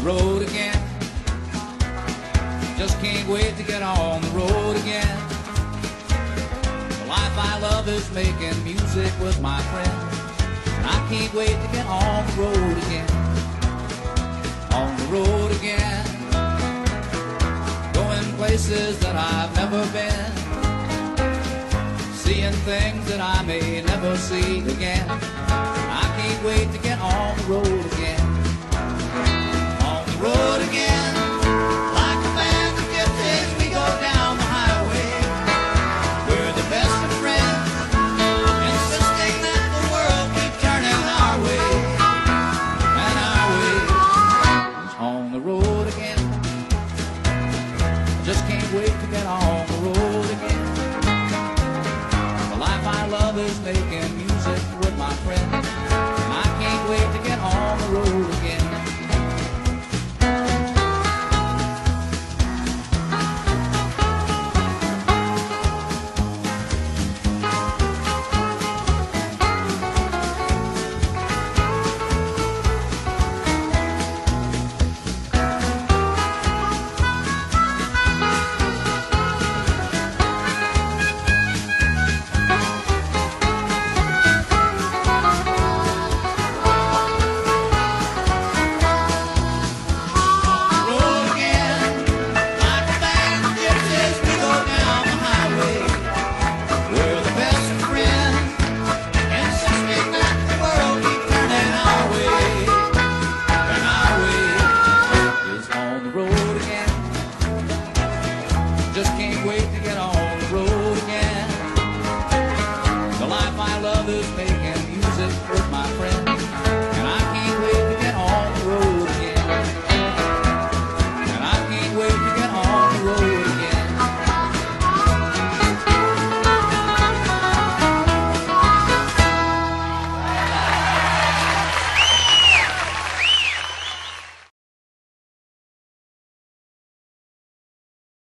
road again. Just can't wait to get on the road again. The life I love is making music with my friends, and I can't wait to get on the road again. On the road again, going places that I've never been, seeing things that I may never see again. I can't wait to get on the road again. On the road again, like a band of gypsies, we go down the highway. We're the best of friends, insisting that the world keep turning our way. And our way is on the road again. Just can't wait to get on the road again. The life I love is making music with my friends, and I can't wait to get on the road again. Just can't wait to get on